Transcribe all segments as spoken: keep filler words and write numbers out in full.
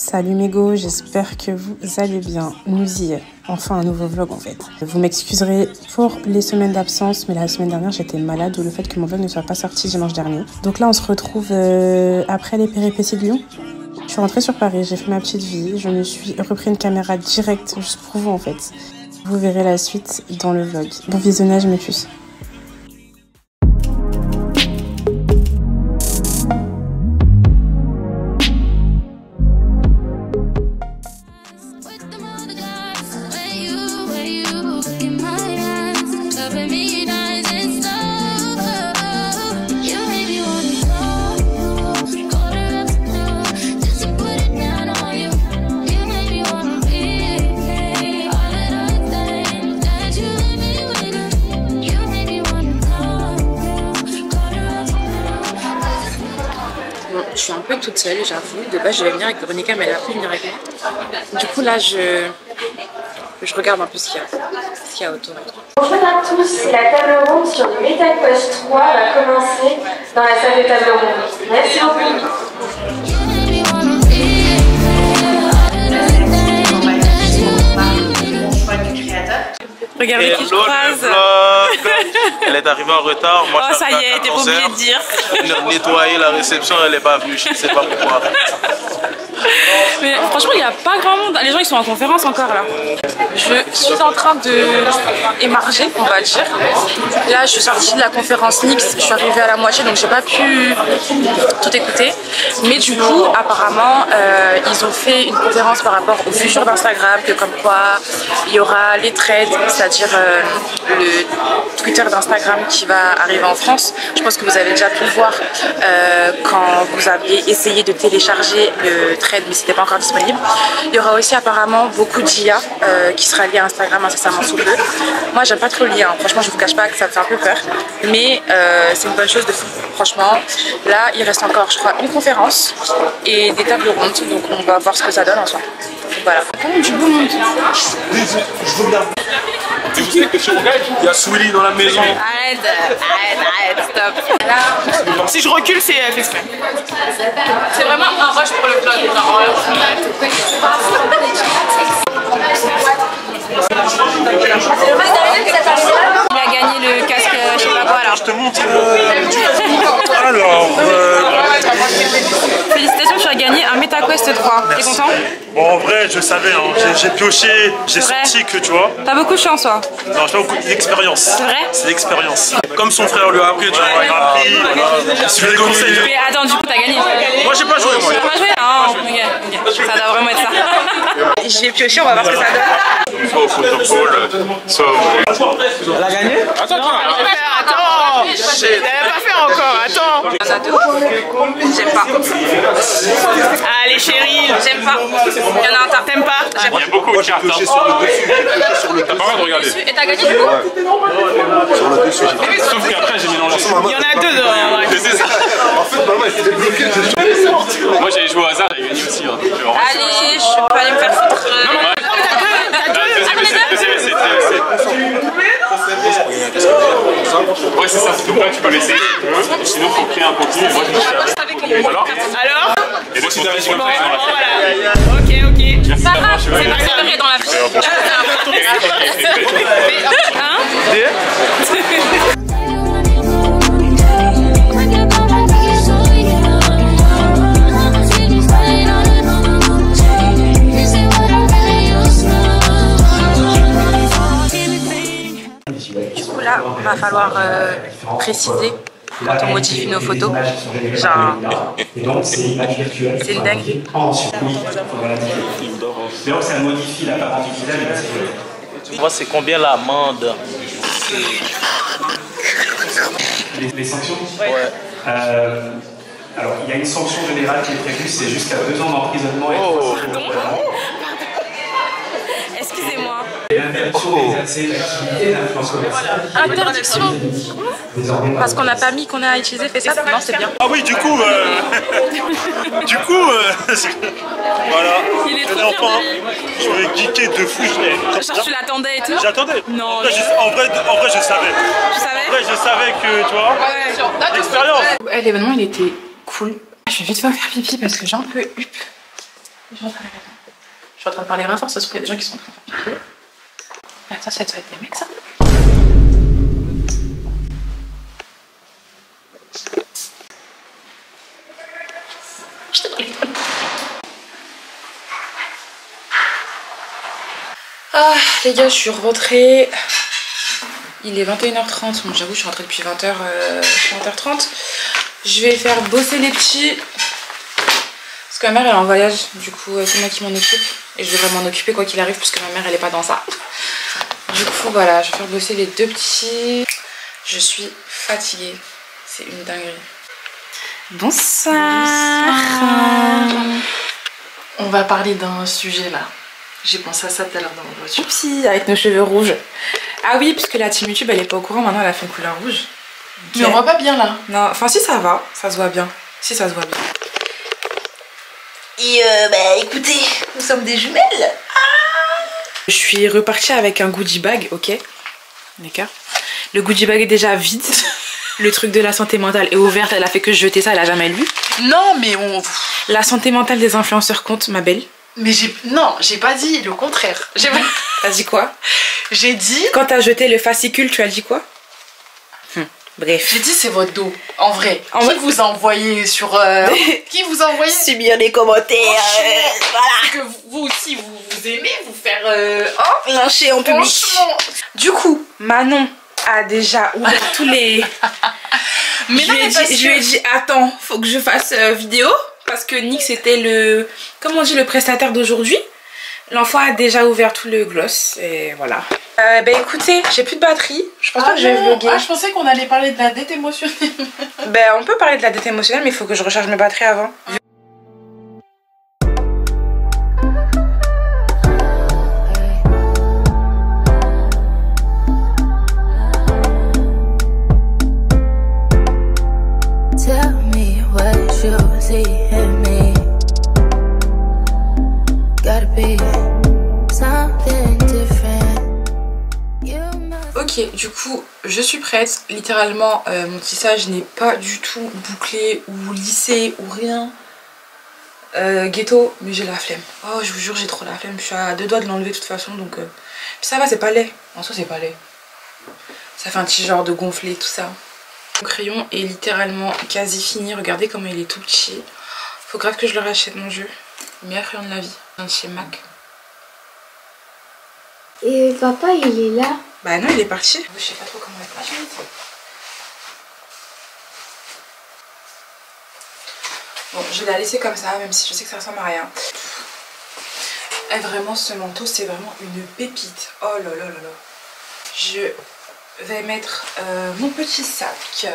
Salut mes go, j'espère que vous allez bien. Nous y est, enfin un nouveau vlog en fait. Vous m'excuserez pour les semaines d'absence, mais la semaine dernière j'étais malade ou le fait que mon vlog ne soit pas sorti dimanche dernier. Donc là on se retrouve euh, après les péripéties de Lyon. Je suis rentrée sur Paris, j'ai fait ma petite vie, je me suis repris une caméra directe juste pour vous en fait. Vous verrez la suite dans le vlog. Bon visionnage mes puces. Je suis un peu toute seule, j'avoue. De base, je devais venir avec Véronica, mais elle a pu venir avec moi. Du coup, là, je, je regarde un peu ce qu'il y a, ce qu'il y a autour. Bonjour à tous, la table ronde sur le MetaQuest trois va commencer dans la salle de table ronde. Merci beaucoup. Regardez qui je croise. Elle est arrivée en retard. Moi, oh, ça y est, t'es pas obligé de dire. Nettoyer la réception, elle n'est pas venue. Je ne sais pas pourquoi. Mais franchement, il n'y a pas grand monde. Les gens, ils sont en conférence encore là. Je suis en train de émarger, on va dire. Là, je suis sortie de la conférence Nix. Je suis arrivée à la moitié, donc j'ai pas pu tout écouter. Mais du coup, apparemment, euh, ils ont fait une conférence par rapport au futur d'Instagram, que comme quoi il y aura les threads, c'est-à-dire euh, le Twitter d'Instagram qui va arriver en France. Je pense que vous avez déjà pu le voir euh, quand vous aviez essayé de télécharger le thread, mais c'était pas encore disponible. Il y aura aussi apparemment beaucoup d'I A euh, qui sera lié à Instagram incessamment sous peu. Moi, j'aime pas trop l'I A, hein. Franchement, je vous cache pas que ça me fait un peu peur, mais euh, c'est une bonne chose de fou. Franchement, là, il reste encore, je crois, une conférence et des tables rondes, donc on va voir ce que ça donne ensemble. Voilà. Du beau monde. Je veux bien. Tu sais que chez Orgage, il y a Swilly dans la maison. Arrête, arrête, arrête, stop. Là, si je recule, c'est fait exprès. C'est vraiment un rush pour le vlog. Il a gagné le casque, je sais pas quoi là. Je te montre. Euh... Alors. Euh... Félicitations, tu as gagné un MetaQuest trois. T'es content? Bon, en vrai, je savais, hein. j'ai pioché, j'ai senti que tu vois. T'as beaucoup de chance, toi. Non, j'ai pas beaucoup d'expérience. C'est vrai? C'est l'expérience. Comme son frère lui a appris, tu vois. Il a appris, voilà. Je lui ai conseillé. Mais attends, du coup, t'as gagné. Moi, j'ai pas joué, moi. T'as pas joué? Ah, ok, ok. Ça doit vraiment être ça. J'ai pioché, on va voir ce que ça donne. Au football, so... Elle a gagné? Attends, attends, attends. Elle n'a pas fait encore, attends. Il y en a deux. J'aime pas. Allez, chérie, j'aime pas. Il y en a un, t'aimes pas? il y a beaucoup de cartes. T'as pas mal de regarder. Et t'as gagné du coup? Sur le dessus, j'ai sauf qu'après, j'ai mélangé. Il y en a deux dedans. C'est ça. En fait, maman, elle s'était bloquée. Moi, j'avais joué au hasard, j'ai gagné aussi. Allez, je peux aller me faire foutre. Non, non, ouais, c'est ça, donc là tu peux l'essayer, sinon il faut créer un contenu. Moi je me Alors Alors Et donc c'est bon, voilà. Ok, ok. Ça va, c'est pas vrai dans la vie. Hein? Du coup là, il va falloir euh, préciser quand on modifie nos photos. Genre, c'est une dingue. Donc ça modifie l'apparence du visage. Moi c'est combien l'amende? Les, les sanctions? Ouais. Euh, alors il y a une sanction générale qui est prévue, c'est jusqu'à deux ans d'emprisonnement et Oh. Excusez-moi. l'interdiction d'exercer l'activité d'influence commerciale. Interdiction. Parce qu'on n'a pas mis qu'on a utilisé FaceApp. Non, c'est bien. Ah oui, du coup, euh... du coup, euh... voilà. Il est trop Jeune enfant, fier je vais geeker de fou. Genre, tu l'attendais et tout? J'attendais. Non. En vrai, je, en, vrai, en vrai, je savais. Tu savais? En vrai, je savais que, tu vois, ouais. l'expérience. Ouais, l'événement, il était cool. Je vais vite faire pipi parce que j'ai un peu hup. Je suis en train de, je suis en train de parler renfort, ça se trouve qu'il y a des gens qui sont en train de faire pipi. Attends, ça doit être des mecs ça. Ah les gars, je suis rentrée. Il est vingt et une heures trente, bon j'avoue je suis rentrée depuis vingt heures, euh, vingt heures trente. Je vais faire bosser les petits. Parce que ma mère elle est en voyage, du coup c'est moi qui m'en occupe. Et je devrais m'en occuper quoi qu'il arrive puisque ma mère elle est pas dans ça. Du coup voilà, je vais faire bosser les deux petits. Je suis fatiguée, c'est une dinguerie. Bonsoir. Bonsoir. On va parler d'un sujet là. J'ai pensé à ça tout à l'heure dans ma voiture. Oupsie, avec nos cheveux rouges. Ah oui, parce que la team YouTube elle est pas au courant, maintenant elle a fait une couleur rouge. Okay. Mais on voit pas bien là. Non, enfin si ça va, ça se voit bien. Si ça se voit bien. Et euh, bah écoutez, nous sommes des jumelles. Ah, je suis repartie avec un goodie bag, ok. D'accord. Le goodie bag est déjà vide. Le truc de la santé mentale est ouvert, elle a fait que jeter ça, elle a jamais lu. Non mais on... La santé mentale des influenceurs compte, ma belle. Mais j'ai... Non, j'ai pas dit le contraire. J'ai pas... T'as dit quoi? J'ai dit... Quand t'as jeté le fascicule, tu as dit quoi? hum, Bref. J'ai dit c'est votre dos, en vrai. En qui vrai... vous a envoyé sur... Euh... qui vous a envoyé subir les commentaires, euh, voilà. Que vous aussi, vous, vous aimez vous faire... Euh... Oh, lyncher en public. Du coup, Manon a déjà ouvert tous les... Mais je, non, lui ai mais dit, je lui ai dit, attends, faut que je fasse euh, vidéo. Parce que Nick c'était le, comment on dit, le prestataire d'aujourd'hui. L'enfant a déjà ouvert tout le gloss et voilà. Euh, bah écoutez, j'ai plus de batterie. Je pense ah pas que je vais vlogger. Ah, je pensais qu'on allait parler de la dette émotionnelle. Bah on peut parler de la dette émotionnelle mais il faut que je recharge mes batteries avant. Ah. Ok, du coup, je suis prête. Littéralement, euh, mon tissage n'est pas du tout bouclé ou lissé ou rien. Euh, ghetto, mais j'ai la flemme. Oh, je vous jure, j'ai trop la flemme. Je suis à deux doigts de l'enlever de toute façon, donc... Euh... Puis ça va, c'est pas laid. En soi, c'est pas laid. Ça fait un petit genre de gonflé, tout ça. Mon crayon est littéralement quasi fini. Regardez comment il est tout petit. Faut grave que je le rachète, mon jeu. Le meilleur crayon de la vie. Un de chez MAC. Et papa, il est là? Bah non, il est parti. Je sais pas trop comment il est parti. Bon, je l'ai laissé comme ça, même si je sais que ça ressemble à rien. Et vraiment, ce manteau, c'est vraiment une pépite. Oh là là là là. Je vais mettre euh, mon petit sac.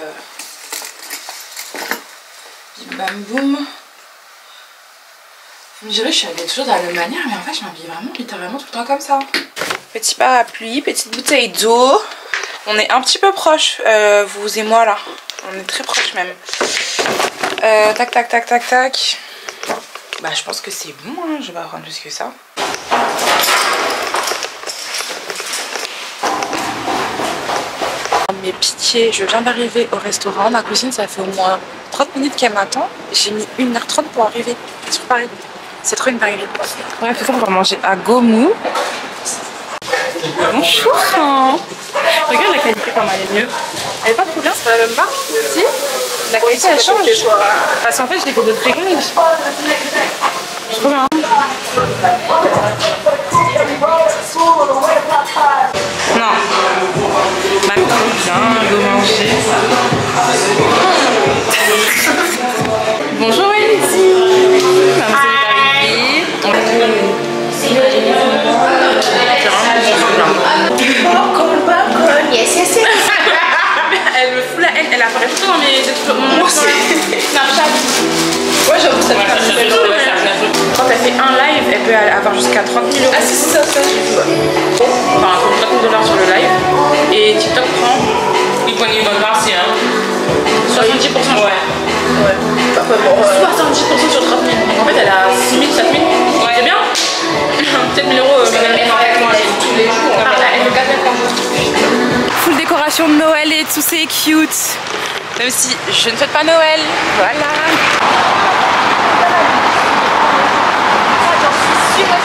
Bim bam boum. Vous me direz, je suis habillée toujours de la même manière, mais en fait, je m'habille vraiment littéralement tout le temps comme ça. Petit parapluie, petite bouteille d'eau. On est un petit peu proches, euh, vous et moi là. On est très proches même. Euh, tac, tac, tac, tac, tac. Bah, je pense que c'est bon, hein. Je vais pas prendre plus que ça. Mais pitié, je viens d'arriver au restaurant. Ma cousine, ça fait au moins trente minutes qu'elle m'attend. J'ai mis une heure trente pour arriver sur Paris. C'est trop une dinguerie. Bref, on va manger à Gomu. Bonjour. Regarde la qualité comme elle est mieux. Elle est pas trop bien, c'est pas la même marque. Si. La qualité elle change. Parce qu'en fait, je l'ai fait d'autres réglages. Trop bien. Non. Bah, bien, go manger. Bonjour Elsie. Yes, yes, yes. Elle me fout la haine, elle apparaît tout le temps dans mes Snapchat. Ouais, j'avoue, ça me Quand elle fait un live, elle peut avoir jusqu'à trente mille euros. Ah, si, c'est ça, ça, j'ai vu. Enfin, trente mille dollars sur le live. Et TikTok prend. Il prend une bonne partie, hein. soixante-dix pour cent. Ouais. Ouais. Parfois, bon, euh... soixante-dix pour cent sur trente mille. Donc en fait, elle a six mille, sept mille. Ouais. C'est bien. Peut-être mille euros. Elle met avec moi tous les jours. Elle fait quatre mille par jour. Full décoration de Noël et tout, c'est cute. Même si je ne fête pas Noël. Voilà.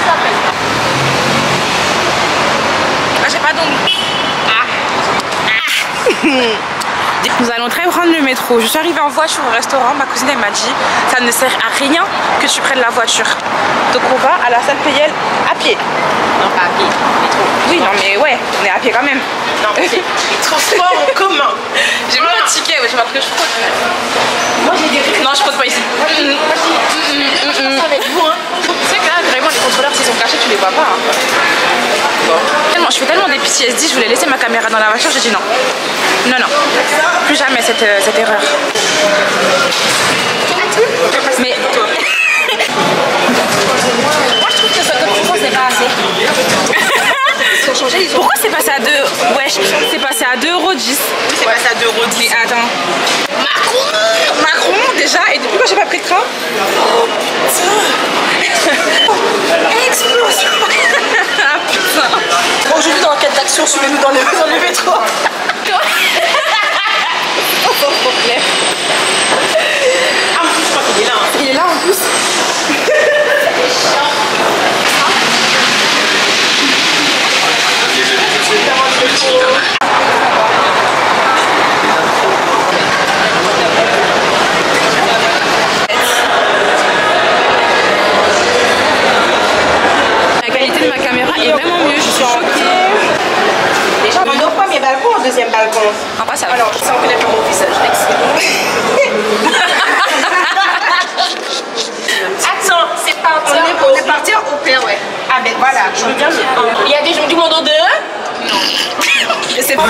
Ah, j'ai pas d'ongles. Ah. Ah. Nous allons très prendre le métro. Je suis arrivée en voiture au restaurant. Ma cousine elle m'a dit ça ne sert à rien que tu prennes la voiture. Donc on va à la salle Payel à pied. Non, pas à pied, métro. Oui, non mais ouais, on est à pied quand même. Non, c'est transport en commun. J'ai mis un ticket, ouais, je m'appelle je fraude. Moi j'ai des. Non, je fraude pas ici. Moi j'ai des. Moi j'ai ça avec vous, hein. Tu sais que là, vraiment, les contrôleurs, s'ils sont cachés, tu les vois pas. Hein. Bon. Tellement, je fais tellement des P T S D, je voulais laisser ma caméra dans la voiture, j'ai dit non. Non, non. Plus jamais cette, euh, cette erreur. Mais. Moi, je trouve que ça, comme tu penses, c'est pas assez. Ils ont changé, ils ont... Pourquoi c'est passé à deux? Wesh, c'est passé à deux euros dix. Oui, c'est passé à deux euros dix. Mais attends. Macron Macron, déjà, et depuis quand j'ai pas pris de train? Oh, putain. Explose. Ah, putain. Aujourd'hui, dans l'enquête d'action, suivez-nous dans le, dans le métro. Oh, trop clair. Ah, en plus, je crois qu'il est là. Hein. Il est là en plus. La qualité de ma caméra est vraiment mieux, je suis choquée. Les gens n'ont pas mes balcons au deuxième balcon. En pas ça. Alors, ça on connaît pas mon visage. Attends, c'est parti. On est, on est parti au père, ouais. Ah ben voilà, je veux bien. Il y a des gens du monde en deux? Non. Je sais pas.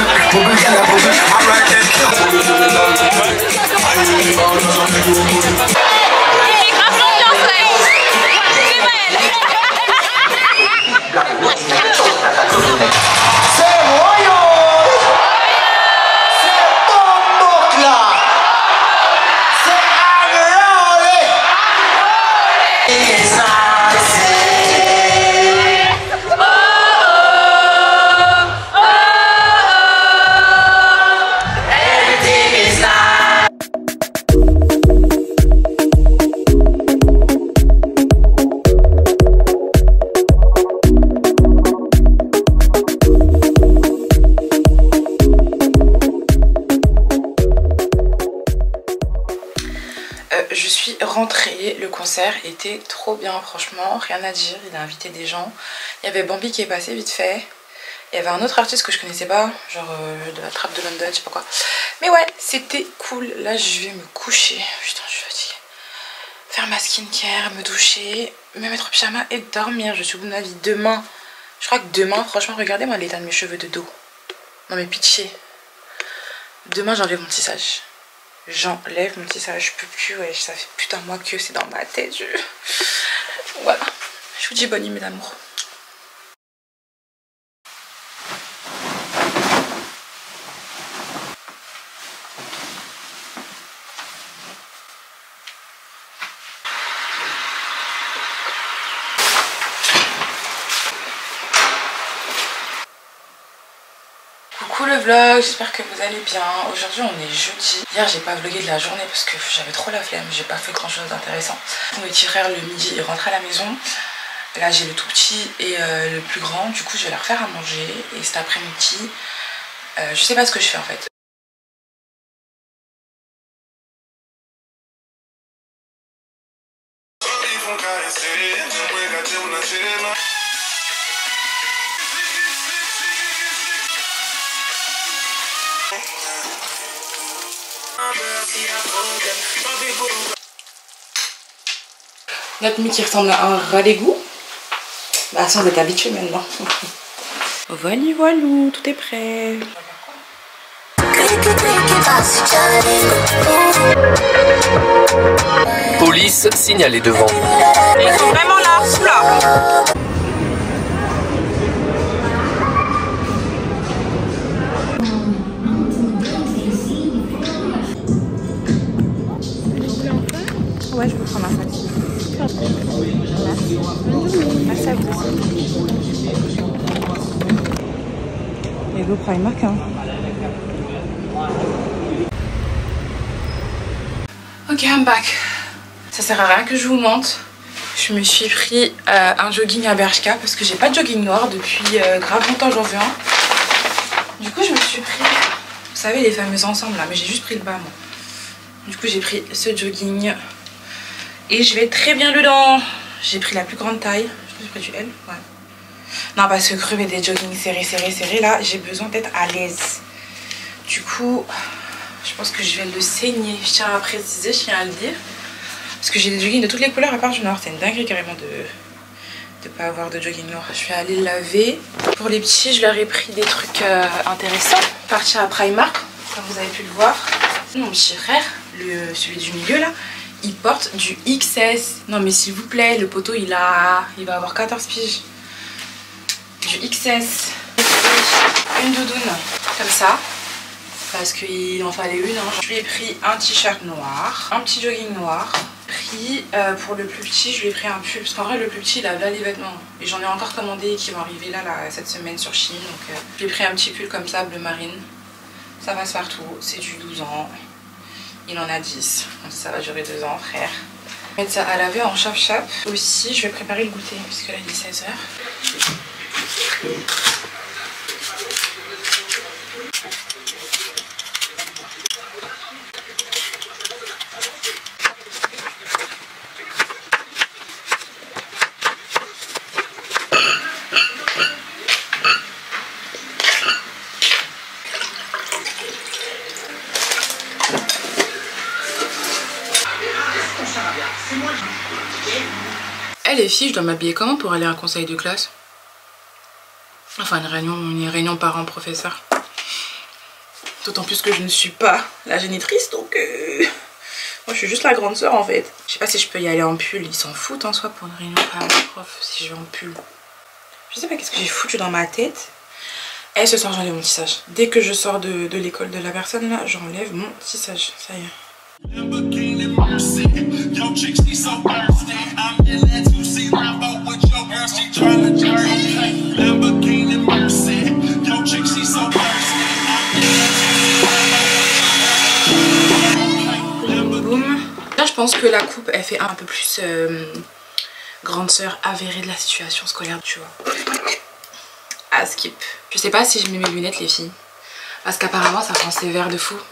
Je suis rentrée, le concert était trop bien, franchement, rien à dire, il a invité des gens. Il y avait Bambi qui est passé vite fait. Il y avait un autre artiste que je connaissais pas, genre euh, de la trappe de London, je sais pas quoi. Mais ouais, c'était cool. Là, je vais me coucher. Putain, je suis fatiguée. Faire ma skincare, me doucher, me mettre au pyjama et dormir. Je suis au bout de ma vie. Demain, je crois que demain, franchement, regardez-moi l'état de mes cheveux de dos. Non mais pitié. Demain, j'enlève mon tissage. J'enlève mon tissage, je peux plus, ouais, ça fait putain mois que c'est dans ma tête. Je... Voilà, je vous dis bonne nuit mes amours. Coucou le vlog, j'espère que vous allez bien. Aujourd'hui on est jeudi. Hier j'ai pas vlogué de la journée parce que j'avais trop la flemme, j'ai pas fait grand chose d'intéressant. Mon petit frère le midi il rentre à la maison. Là j'ai le tout petit et euh, le plus grand, du coup je vais leur faire à manger. Et cet après-midi, euh, je sais pas ce que je fais en fait. Notre mi qui ressemble à un rat d'égout. Bah ça on est habitué maintenant. Voilà, voilà, tout est prêt. Police signalée devant. Ils sont vraiment là, oula. Ouais, je peux prendre un sac. Merci à vous aussi. Et go Primark hein. Ok, I'm back. Ça sert à rien que je vous mente. Je Je me suis pris euh, un jogging à Bershka parce que j'ai pas de jogging noir depuis euh, grave longtemps, j'en veux un. Du coup je me suis pris, vous savez les fameux ensembles là, mais j'ai juste pris le bas moi. Du coup j'ai pris ce jogging et je vais très bien dedans. J'ai pris la plus grande taille, je pense que j'ai pris du L, ouais. Non parce que crever des joggings serrés serrés serrés là, j'ai besoin d'être à l'aise. Du coup je pense que je vais le saigner, je tiens à préciser, je tiens à le dire. Parce que j'ai des joggings de toutes les couleurs à part du noir, c'est une dinguerie carrément de ne pas avoir de jogging noir. Je vais aller le laver. Pour les petits, je leur ai pris des trucs euh, intéressants. Partir à Primark, comme vous avez pu le voir. Mon petit frère, le, celui du milieu là, il porte du X S. Non mais s'il vous plaît, le poteau il a, il va avoir quatorze piges. Du X S. Une doudoune comme ça. Parce qu'il en fallait une. Hein. Je lui ai pris un t-shirt noir, un petit jogging noir. Pris euh, pour le plus petit, je lui ai pris un pull. Parce qu'en vrai, le plus petit, il a là les vêtements. Et j'en ai encore commandé qui vont arriver là, là cette semaine sur Chine. Donc euh, je lui ai pris un petit pull comme ça, bleu marine. Ça passe partout. C'est du douze ans. Il en a dix. Donc ça va durer deux ans, frère. Je vais mettre ça à laver en chap-chap. Aussi, je vais préparer le goûter. Puisque là, il est seize heures. Eh les filles, je dois m'habiller comment pour aller à un conseil de classe? Enfin une réunion, une réunion parents-professeurs. D'autant plus que je ne suis pas la génitrice, donc euh... moi je suis juste la grande sœur en fait. Je sais pas si je peux y aller en pull, ils s'en foutent en soi pour une réunion parents-prof si je vais en pull. Je sais pas qu'est-ce que j'ai foutu dans ma tête. Et ce soir j'enlève mon tissage. Dès que je sors de, de l'école de la personne là, j'enlève mon tissage, ça y est. Là je pense que la coupe elle fait un peu plus euh, grande sœur avérée de la situation scolaire, tu vois. À skip. Je sais pas si je mets mes lunettes les filles. Parce qu'apparemment ça rend sévère de fou.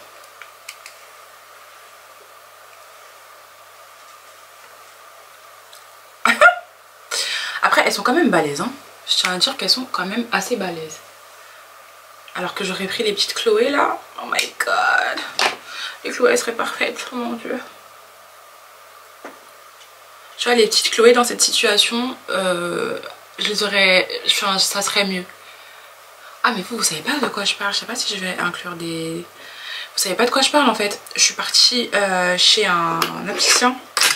Après elles sont quand même balèzes hein. Je tiens à dire qu'elles sont quand même assez balèzes. Alors que j'aurais pris les petites Chloé là. Oh my god. Les Chloé elles seraient parfaites, oh mon dieu. Tu vois les petites Chloé dans cette situation, euh, je les aurais, enfin, ça serait mieux. Ah mais vous, vous savez pas de quoi je parle, je sais pas si je vais inclure des... Vous savez pas de quoi je parle en fait. Je suis partie euh, chez un, un opticien.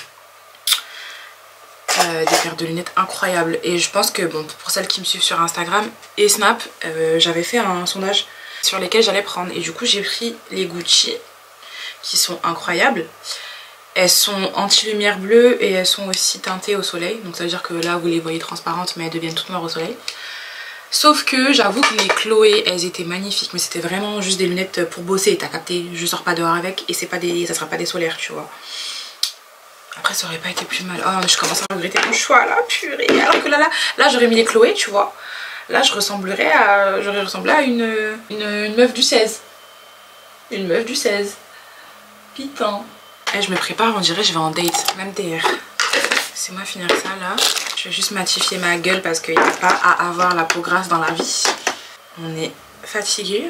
Euh, des paires de lunettes incroyables. Et je pense que bon, pour celles qui me suivent sur Instagram et Snap, euh, j'avais fait un sondage sur lesquels j'allais prendre. Et du coup j'ai pris les Gucci qui sont incroyables. Elles sont anti-lumière bleue et elles sont aussi teintées au soleil. Donc ça veut dire que là vous les voyez transparentes mais elles deviennent toutes noires au soleil. Sauf que j'avoue que les Chloé elles étaient magnifiques. Mais c'était vraiment juste des lunettes pour bosser. T'as capté, je sors pas dehors avec. Et c'est pas des, ça sera pas des solaires tu vois. Après ça aurait pas été plus mal. Oh mais je commence à regretter mon choix là, purée. Alors que là là, là j'aurais mis les Chloé tu vois. Là je ressemblerais à, j'aurais ressemblé à une, une, une meuf du seize. Une meuf du seize. Putain. Et je me prépare, on dirait je vais en date, même D R. C'est moi finir ça là. Je vais juste matifier ma gueule parce qu'il n'y a pas à avoir la peau grasse dans la vie. On est fatigué.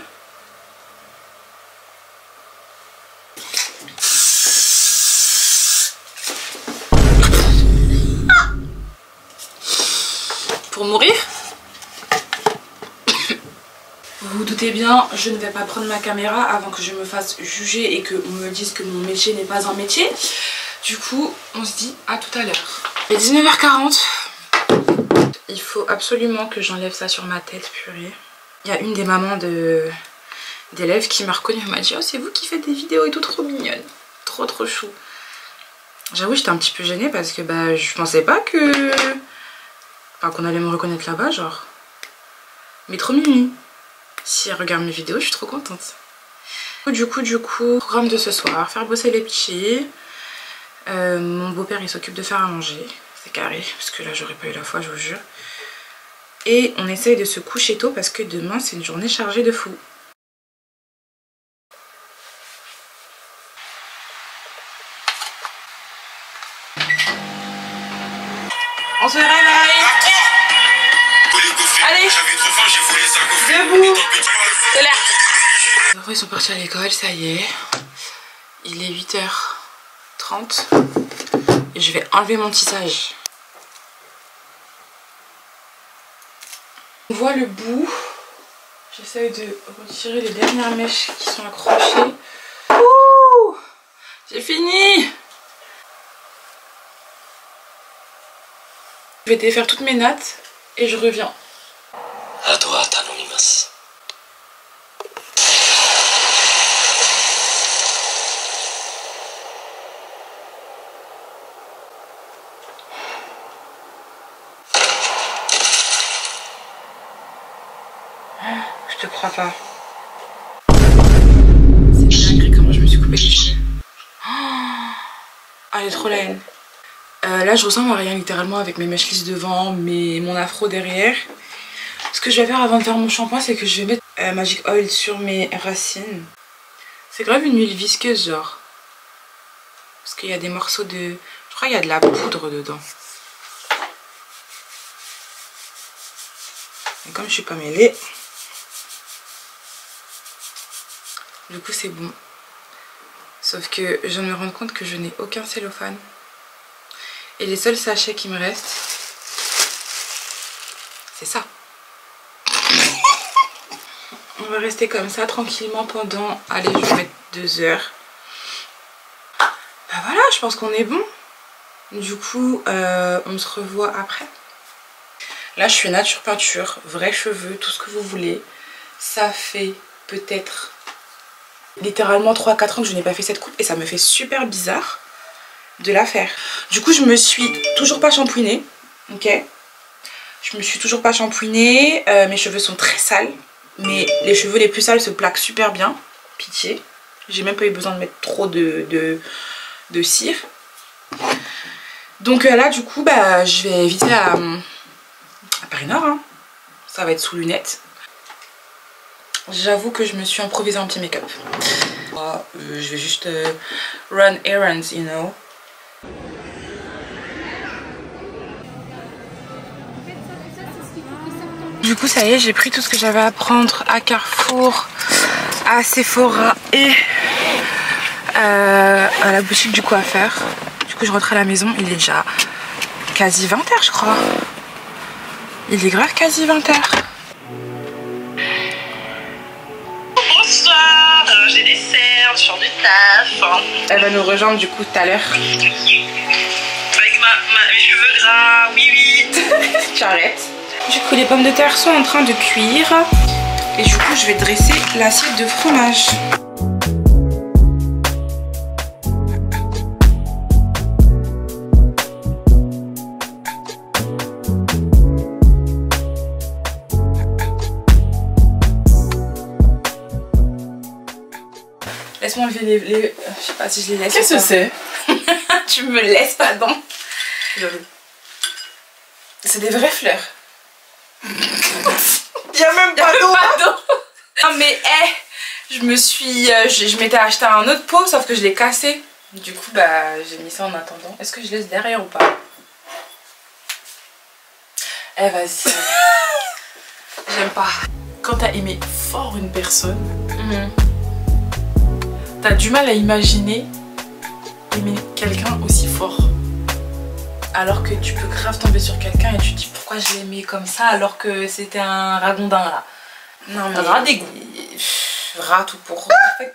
Pour mourir. Vous vous doutez bien, je ne vais pas prendre ma caméra avant que je me fasse juger et qu'on me dise que mon métier n'est pas un métier. Du coup, on se dit à tout à l'heure. Il est dix-neuf heures quarante. Il faut absolument que j'enlève ça sur ma tête, purée. Il y a une des mamans de d'élèves qui m'a reconnue. Elle m'a dit « Oh, c'est vous qui faites des vidéos et tout, trop mignonne. Trop trop chou. » J'avoue, j'étais un petit peu gênée parce que bah, je pensais pas que... Enfin, qu'on allait me reconnaître là-bas, genre. Mais trop mimi. Si elle regarde mes vidéos, je suis trop contente. Du coup, du coup, programme de ce soir, faire bosser les petits. Euh, mon beau-père, il s'occupe de faire à manger. c'est carré, parce que là j'aurais pas eu la foi, je vous jure. Et on essaye de se coucher tôt parce que demain c'est une journée chargée de fou. On se réveille. Allez, debout. C'est l'air. Les enfants ils sont partis à l'école, ça y est. Il est huit heures trente. Et je vais enlever mon tissage. On voit le bout. J'essaye de retirer les dernières mèches qui sont accrochées. Ouh, j'ai fini. Je vais défaire toutes mes nattes et je reviens. Je te crois pas. C'est dingue comment je me suis coupée les cheveux. Ah, j'ai trop la haine. Euh, là je ressemble à rien littéralement avec mes mèches lisses devant, mais mon afro derrière. Ce que je vais faire avant de faire mon shampoing, c'est que je vais mettre euh, Magic Oil sur mes racines. C'est grave une huile visqueuse genre. Parce qu'il y a des morceaux de... Je crois qu'il y a de la poudre dedans. Et comme je suis pas mêlée, du coup c'est bon. Sauf que je viens de me rendre compte que je n'ai aucun cellophane. Et les seuls sachets qui me restent, c'est ça. On va rester comme ça tranquillement pendant, allez je vais mettre deux heures. Bah voilà, je pense qu'on est bon. Du coup euh, on se revoit après. Là je suis nature peinture, vrais cheveux, tout ce que vous voulez. Ça fait peut-être littéralement trois à quatre ans que je n'ai pas fait cette coupe et ça me fait super bizarre de la faire. Du coup je me suis toujours pas shampouinée, ok. Je me suis toujours pas shampouinée, euh, mes cheveux sont très sales, mais les cheveux les plus sales se plaquent super bien, pitié. J'ai même pas eu besoin de mettre trop de, de, de cire. Donc euh, là du coup bah je vais éviter à, à Paris Nord, hein. Ça va être sous lunettes. J'avoue que je me suis improvisé un petit make-up. Euh, je vais juste euh, run errands, you know. Du coup ça y est, j'ai pris tout ce que j'avais à prendre à Carrefour, à Sephora et euh, à la boutique du coiffeur. Du coup je rentre à la maison, il est déjà quasi vingt heures je crois. Il est grave quasi vingt heures. Bonsoir, euh, j'ai des cernes, je sors du taf. Elle va nous rejoindre du coup tout à l'heure. Avec ma, ma, mes cheveux gras, oui oui. J'arrête. Du coup les pommes de terre sont en train de cuire. Et du coup je vais dresser l'assiette de fromage. Laisse-moi enlever les, les... Je sais pas si je les laisse. Qu'est-ce que c'est? Tu me laisses pas donc. C'est des vraies fleurs. Il y a même pas d'eau. Non mais hé, hey, je me suis... Euh, je je m'étais acheté un autre pot sauf que je l'ai cassé. Du coup bah j'ai mis ça en attendant. Est-ce que je laisse derrière ou pas? Eh vas-y. J'aime pas. Quand t'as aimé fort une personne, Mmh. t'as du mal à imaginer aimer quelqu'un aussi fort. Alors que tu peux grave tomber sur quelqu'un et tu te dis pourquoi je l'ai aimé comme ça alors que c'était un ragondin là. Non mais... Rat d'égout. Rat tout pour...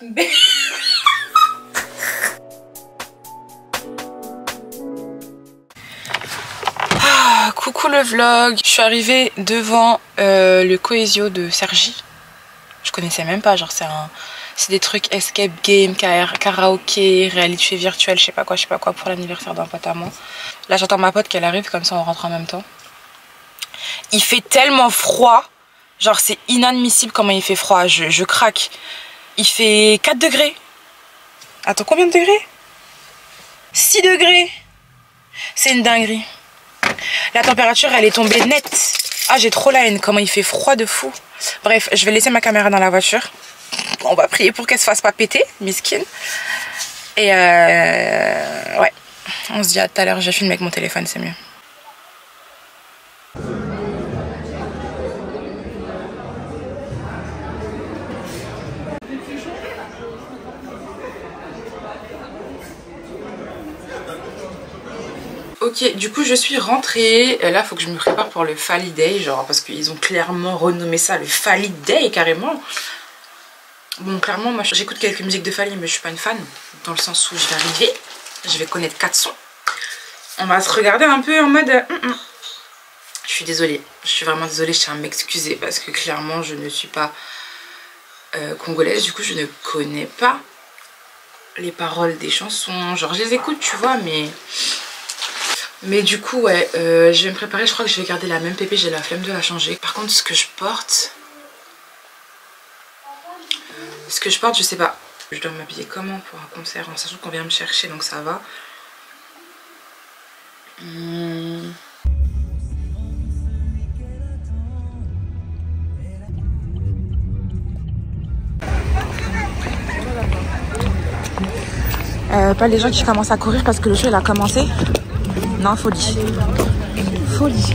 Ah, coucou le vlog. Je suis arrivée devant euh, le Coesio de Cergy. Je connaissais même pas, genre c'est un... C'est des trucs escape game, karaoké, réalité virtuelle, je sais pas quoi, je sais pas quoi pour l'anniversaire d'un pote à moi. Là j'attends ma pote qu'elle arrive, comme ça on rentre en même temps. Il fait tellement froid, genre c'est inadmissible comment il fait froid, je, je craque. Il fait quatre degrés. Attends, combien de degrés? six degrés. C'est une dinguerie. La température, elle est tombée nette. Ah, j'ai trop la haine, comment il fait froid de fou. Bref, je vais laisser ma caméra dans la voiture. On va prier pour qu'elle se fasse pas péter, miskin. Et euh... ouais, on se dit à tout à l'heure, j'ai filmé avec mon téléphone, c'est mieux. Ok, du coup je suis rentrée. Là, il faut que je me prépare pour le Fally Day, genre parce qu'ils ont clairement renommé ça le Fally Day carrément. Bon, clairement, moi j'écoute quelques musiques de Fally, mais je suis pas une fan, dans le sens où je vais arriver, je vais connaître quatre sons. On va se regarder un peu en mode. Mm -mm. Je suis désolée, je suis vraiment désolée, je tiens à m'excuser parce que clairement je ne suis pas euh, congolaise, du coup je ne connais pas les paroles des chansons. Genre je les écoute, tu vois, mais. Mais du coup, ouais, euh, je vais me préparer. Je crois que je vais garder la même pépé. J'ai la flemme de la changer. Par contre, ce que je porte... Ce que je porte, je sais pas. Je dois m'habiller comment pour un concert, en sachant qu'on vient me chercher, donc ça va. Hum... Euh, pas les gens qui commencent à courir parce que le show il a commencé. Non, folie. Folie.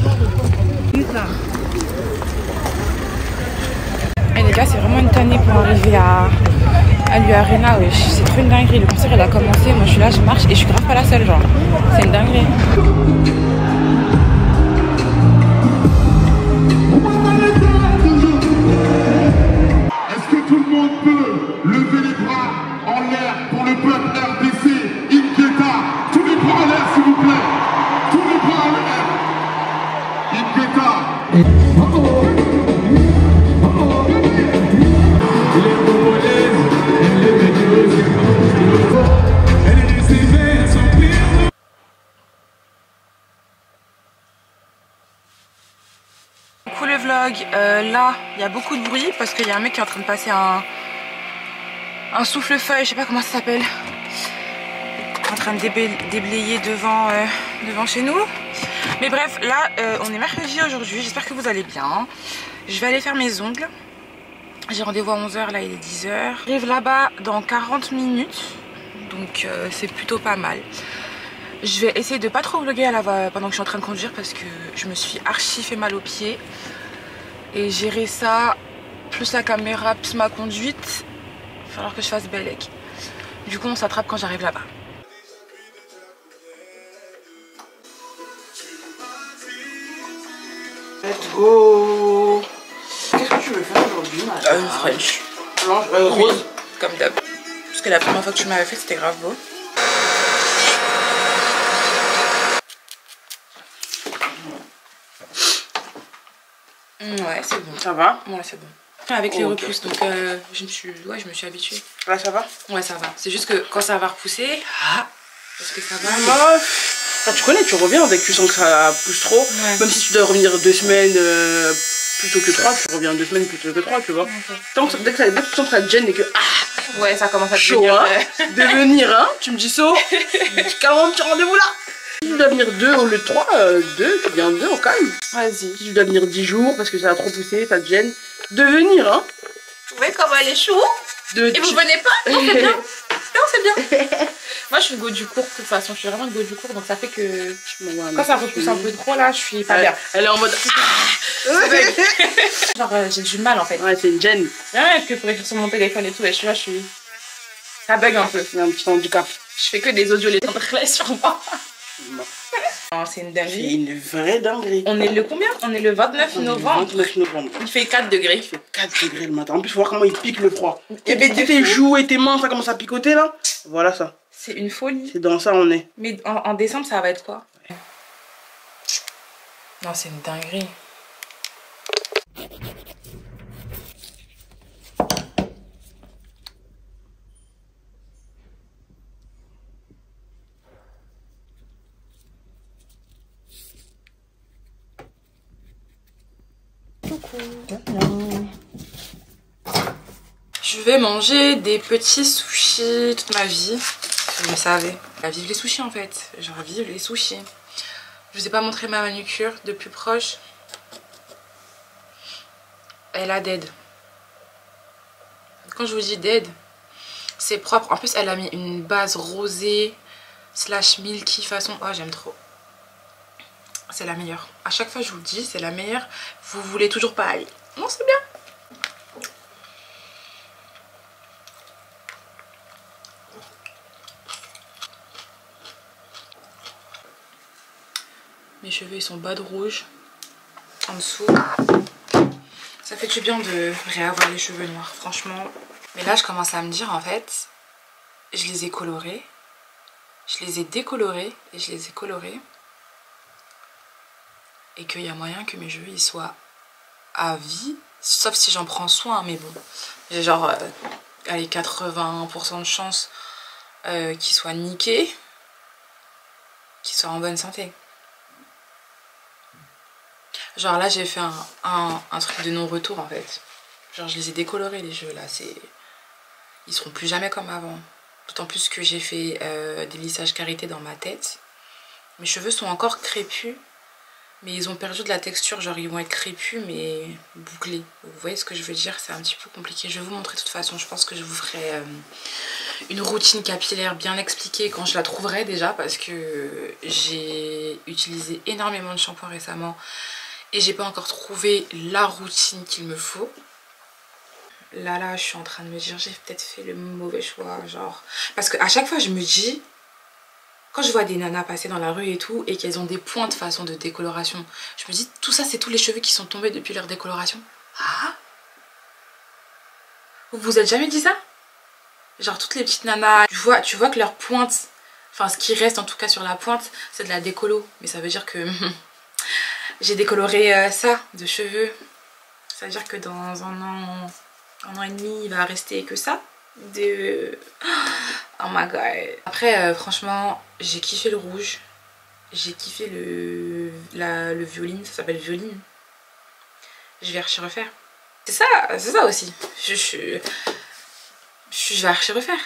Et les gars, c'est vraiment une tannée pour arriver à, à l'U Arena. Ouais. C'est trop une dinguerie. Le concert il a commencé. Moi je suis là, je marche et je suis grave pas la seule, genre. C'est une dinguerie. Est-ce que tout le monde peut lever les bras en l'air pour le peuple R D C? Inketa, tous les bras en l'air s'il vous plaît. Tous les bras en l'air. Inketa. Coucou le vlog, euh, là il y a beaucoup de bruit parce qu'il y a un mec qui est en train de passer un, un souffle-feuille, je sais pas comment ça s'appelle, en train de déblayer devant, euh, devant chez nous. Mais bref, là euh, on est mercredi aujourd'hui, j'espère que vous allez bien. Je vais aller faire mes ongles. J'ai rendez-vous à onze heures, là il est dix heures. J'arrive là-bas dans quarante minutes, donc euh, c'est plutôt pas mal. Je vais essayer de pas trop vlogger à la va pendant que je suis en train de conduire parce que je me suis archi fait mal aux pieds. Et gérer ça, plus la caméra, plus ma conduite, il va falloir que je fasse bellec. Du coup on s'attrape quand j'arrive là-bas. Let's go. Qu'est-ce que tu veux faire aujourd'hui, madame? euh, Une French. Blanche, euh, oui, rose. comme d'hab. Parce que la première fois que tu m'avais fait, c'était grave beau. Ouais, c'est bon. Ça va? Ouais, c'est bon. Avec oh, les okay. repousses, donc euh, je me suis, ouais, je me suis habituée. Là, ça va? Ouais, ça va. C'est juste que quand ça va repousser, ah, parce que ça va. Ah, enfin, tu connais, tu reviens dès que tu sens que ça pousse trop. Ouais. Même si tu dois revenir deux semaines euh, plutôt que trois, tu reviens deux semaines plutôt que trois, tu vois. Okay. Tant que, dès, que ça, dès que tu sens que ça te gêne et que ah, ouais, ça commence à chaud, devenir, hein, devenir, hein. Tu me dis so, carrément petit rendez-vous là. Si tu dois venir deux au lieu de trois, euh, deux, tu viens deux au calme. Vas-y. Si tu dois venir dix jours parce que ça a trop poussé, ça te gêne, de venir, hein. Vous voyez comment elle est chou? De... Et vous venez pas? Non, c'est bien. Non, c'est bien. Moi, je suis go du cours, de toute façon. Je suis vraiment go du cours, donc ça fait que quand ça repousse un peu trop, là, je suis pas elle, bien. Elle est en mode ah. Genre, euh, j'ai du mal en fait. Ouais, c'est une gêne. Ouais, que pour écrire sur mon téléphone et tout, et je suis là, je suis. Ça bug un peu. Il y a un petit handicap. Je fais que des audios les temps sur moi. Non, c'est une dinguerie. C'est une vraie dinguerie. On est le combien? On est le vingt-neuf novembre. vingt-neuf novembre. Il fait quatre degrés. Il fait quatre degrés le matin. En plus, il faut voir comment il pique le froid. Et bien, dès tes joues et tes mains, ça commence à picoter là. Voilà ça. C'est une folie. C'est dans ça on est. Mais en, en décembre, ça va être quoi? Ouais. Non, c'est une dinguerie. Je vais manger des petits sushis toute ma vie. Vous le savez. Vive les sushis en fait. Genre vive les sushis. Je vous ai pas montré ma manucure de plus proche. Elle a dead. Quand je vous dis dead, c'est propre. En plus, elle a mis une base rosée slash milky façon. Oh, j'aime trop. C'est la meilleure. À chaque fois, je vous le dis, c'est la meilleure. Vous voulez toujours pas aller. Non, c'est bien. Mes cheveux, ils sont bas de rouge. En dessous. Ça fait du bien de réavoir les cheveux noirs, franchement. Mais là, je commence à me dire, en fait, je les ai colorés. Je les ai décolorés et je les ai colorés. Et qu'il y a moyen que mes cheveux, ils soient à vie. Sauf si j'en prends soin, mais bon. J'ai genre, euh, allez, quatre-vingts pour cent de chance euh, qu'ils soient niqués. Qu'ils soient en bonne santé. Genre là j'ai fait un, un, un truc de non-retour en fait. Genre je les ai décolorés les cheveux là. Ils seront plus jamais comme avant. D'autant plus que j'ai fait euh, des lissages karité dans ma tête. Mes cheveux sont encore crépus. Mais ils ont perdu de la texture. Genre ils vont être crépus mais bouclés. Vous voyez ce que je veux dire? C'est un petit peu compliqué. Je vais vous montrer de toute façon. Je pense que je vous ferai euh, une routine capillaire bien expliquée quand je la trouverai déjà. Parce que j'ai utilisé énormément de shampoing récemment. Et j'ai pas encore trouvé la routine qu'il me faut. Là, là, je suis en train de me dire, j'ai peut-être fait le mauvais choix, genre... Parce qu'à chaque fois, je me dis... Quand je vois des nanas passer dans la rue et tout, et qu'elles ont des points de façon de décoloration, je me dis, tout ça, c'est tous les cheveux qui sont tombés depuis leur décoloration. Ah! Vous vous êtes jamais dit ça? Genre, toutes les petites nanas, tu vois, tu vois que leur pointe... Enfin, ce qui reste, en tout cas, sur la pointe, c'est de la décolo. Mais ça veut dire que... J'ai décoloré euh, ça de cheveux. Ça veut dire que dans un an, un an et demi, il va rester que ça. De... Oh my god. Après, euh, franchement, j'ai kiffé le rouge. J'ai kiffé le, la, le violine. Ça s'appelle violine. Je vais archi refaire. C'est ça, c'est ça aussi. Je, je, je vais archi refaire.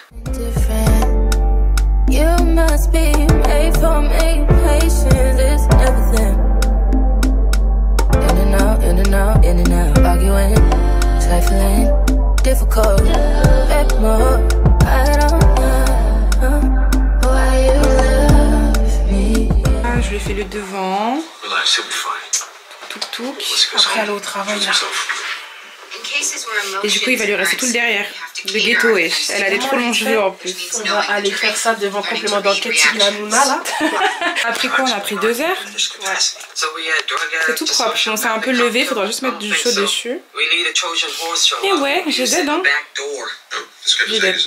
You must be made for me. Patience is everything. In and out, in and out, in and out. Arguing, trifling, difficult. Back more, I don't know why you love me. Ah, je lui ai fait le devant. Tout, tout, tout. Après, aller au travail. Là. Et du coup, il va lui rester tout le derrière. Le ghetto, ouais. Elle a des trop longs cheveux en plus. On va aller faire ça devant complément d'enquête de la Luna là. On a pris quoi? On a pris deux heures. Ouais. C'est tout propre. On s'est un peu levé, il faudra juste mettre du chaud dessus. Et ouais, j'ai d'aide hein. J'ai d'aide.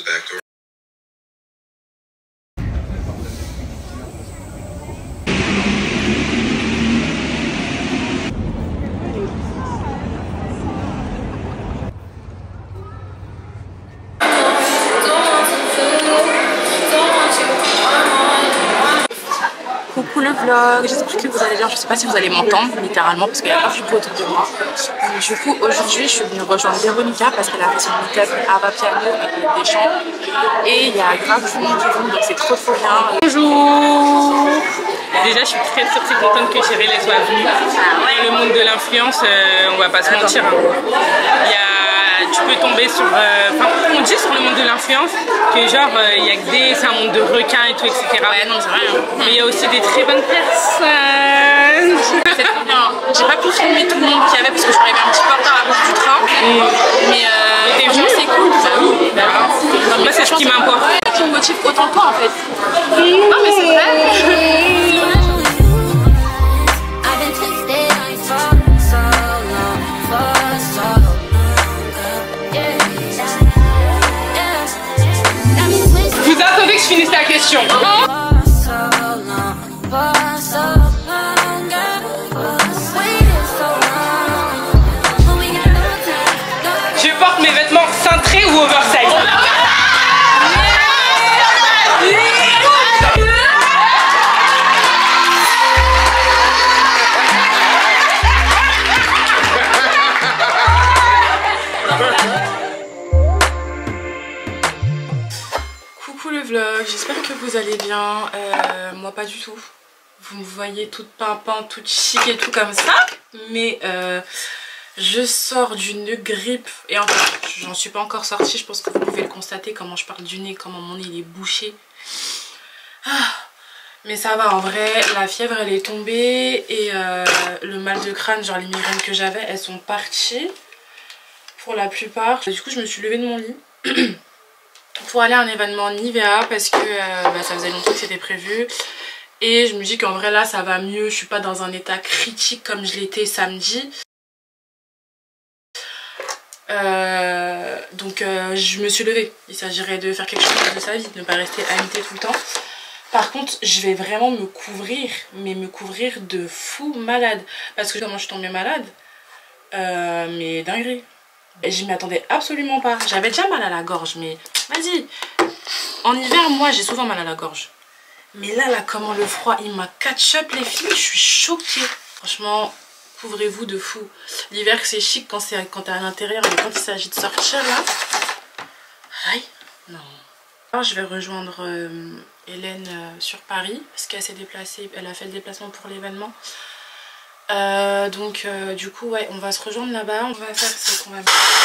Coucou le vlog, j'espère que vous allez bien. Je sais pas si vous allez m'entendre littéralement parce qu'il n'y a pas beaucoup autour de moi. Du coup aujourd'hui je suis venue rejoindre Véronica parce qu'elle a fait son meet-up Ava Piano et des chants. Et il y a grave du monde qui vient donc c'est trop trop bien. Bonjour. Déjà je suis très très très contente que Cheryl soit venue. Dans le monde de l'influence, euh, on va pas se mentir. Hein. Il y a... Tu peux tomber sur... Enfin, euh, on dit sur le monde de l'influence que genre, il euh, y a que des... C'est un monde de requins et tout, et cetera. Ouais, non, c'est vrai. Hein. Mais il y a aussi des très bonnes personnes. C'est très bien. J'ai pas pu filmer tout le monde qu'il y avait parce que je suis arrivée un petit peu en retard à cause du train. Mm. Mais euh, t'es venu, c'est cool. Bah oui. Bah, non, moi, c'est ce qui m'importe. Qui me motive autant que toi, en fait. Non, mais c'est vrai. Vous attendez que je finisse la question. Je porte mes vêtements cintrés ou oversize. Coucou le vlog, j'espère que vous allez bien. Euh, moi pas du tout. vous me voyez toute pimpante, toute chic et tout comme ça. Mais euh, je sors d'une grippe. Et en fait, j'en suis pas encore sortie. Je pense que vous pouvez le constater comment je parle du nez, comment mon nez il est bouché. Ah, mais ça va en vrai. La fièvre elle est tombée. Et euh, le mal de crâne, genre les migraines que j'avais, elles sont parties. Pour la plupart. Du coup, je me suis levée de mon lit. Pour aller à un événement Nivea parce que euh, bah, ça faisait longtemps que c'était prévu et je me dis qu'en vrai là ça va mieux, je suis pas dans un état critique comme je l'étais samedi. Euh, donc euh, je me suis levée, il s'agirait de faire quelque chose de sa vie, de ne pas rester alitée tout le temps. Par contre je vais vraiment me couvrir, mais me couvrir de fou malade parce que comment je suis tombée malade, euh, mais dinguerie. Je m'y attendais absolument pas. J'avais déjà mal à la gorge, mais vas-y. En hiver, moi, j'ai souvent mal à la gorge. Mais là, là, comment le froid, il m'a catch-up, les filles. Je suis choquée. Franchement, couvrez-vous de fou. L'hiver, c'est chic quand c'est quand t'es à l'intérieur, mais quand il s'agit de sortir, là... Aïe, non. Alors, je vais rejoindre euh, Hélène euh, sur Paris, parce qu'elle s'est déplacée, elle a fait le déplacement pour l'événement. Euh, donc euh, du coup ouais on va se rejoindre là-bas. On va faire c'est qu'on va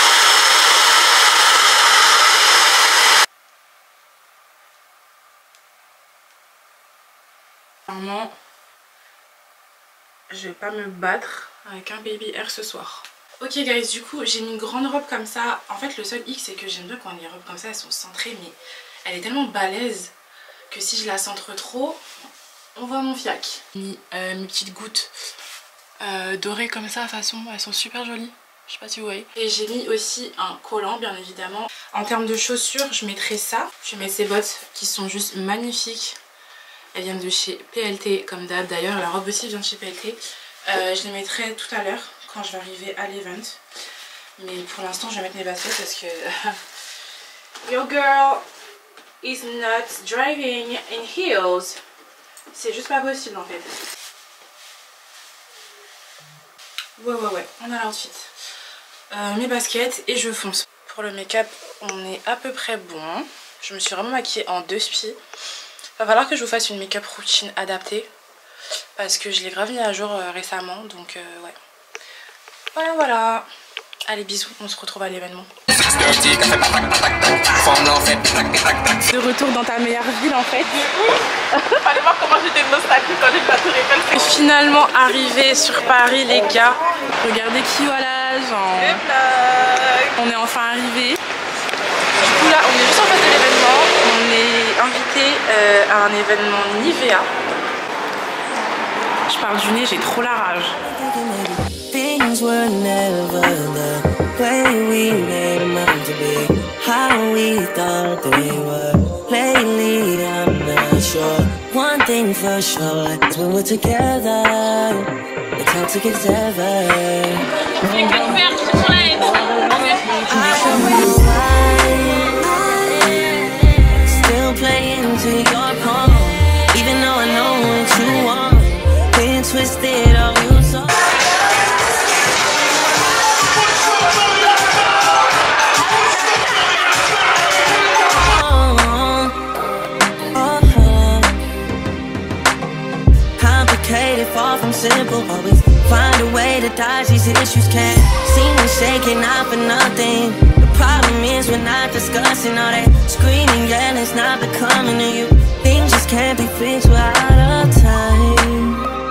vraiment je vais pas me battre avec un baby air ce soir. Ok guys, du coup j'ai mis une grande robe comme ça. En fait le seul hic c'est que j'aime bien quand les robes comme ça elles sont centrées, mais elle est tellement balèze que si je la centre trop on voit mon fiac. J'ai mis euh, mes petites gouttes Euh, dorées comme ça, façon, elles sont super jolies, je sais pas si vous voyez. Et j'ai mis aussi un collant bien évidemment. En termes de chaussures, je mettrai ça. Je mets ces bottes qui sont juste magnifiques. Elles viennent de chez P L T comme d'hab. D'ailleurs la robe aussi vient de chez P L T. Euh, je les mettrai tout à l'heure quand je vais arriver à l'event. Mais pour l'instant je vais mettre mes baskets parce que your girl is not driving in heels. C'est juste pas possible en fait. Ouais ouais ouais, on a l'outfit. Euh, mes baskets et je fonce. Pour le make-up, on est à peu près bon. Je me suis vraiment maquillée en deux spies. Va falloir que je vous fasse une make-up routine adaptée. Parce que je l'ai grave mis à jour euh, récemment. Donc euh, ouais. Voilà voilà. Allez bisous, on se retrouve à l'événement. De retour dans ta meilleure ville en fait. Fallait voir comment j'étais nostalgique quand j'ai fait la Tour Eiffel. Finalement arrivé sur Paris les gars. Regardez qui voilà, genre. On est enfin arrivé. Du coup là on est juste en face de l'événement. On est invité euh, à un événement Nivea. Je parle du nez, j'ai trop la rage. Things were never the way we made them out to be, how we thought they were. Lately, I'm not sure. One thing for sure, is when we're together, it's hard to get ever. Still playing to your palm, even though I know what you want. Being twisted, all you saw. Far from simple, always find a way to dodge these issues. Can't seem to shake it, not for nothing. The problem is we're not discussing all that screaming, yeah, it's not becoming to you. Things just can't be fixed, we're out of time.